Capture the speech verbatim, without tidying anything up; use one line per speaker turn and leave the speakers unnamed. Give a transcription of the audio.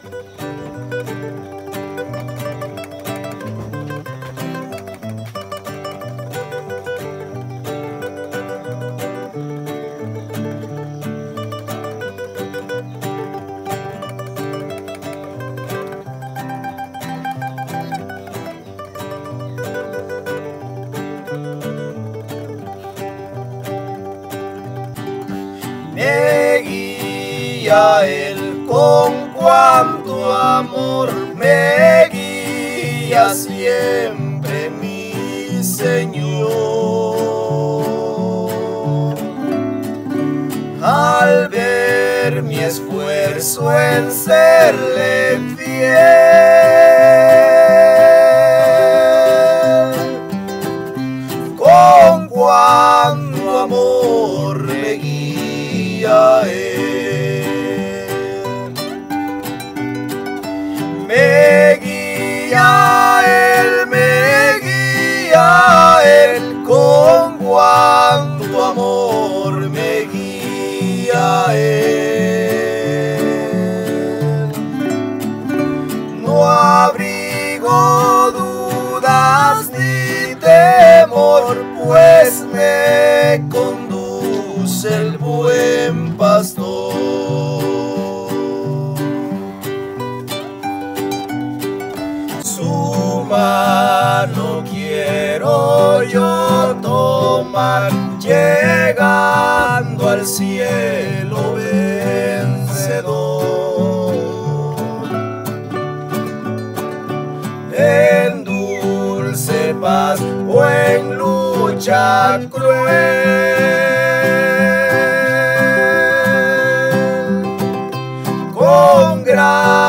Me guía Él con cuanto amor, me guía siempre mi Señor. Al ver mi esfuerzo en serle fiel, con cuanto amor me guía Él, me guía Él, me guía Él, con cuanto amor me guía Él. No abrigo dudas ni temor, pues me conduce el buen pastor. Su mano quiero yo tomar, llegando al cielo vencedor. En dulce paz o en lucha cruel, con gran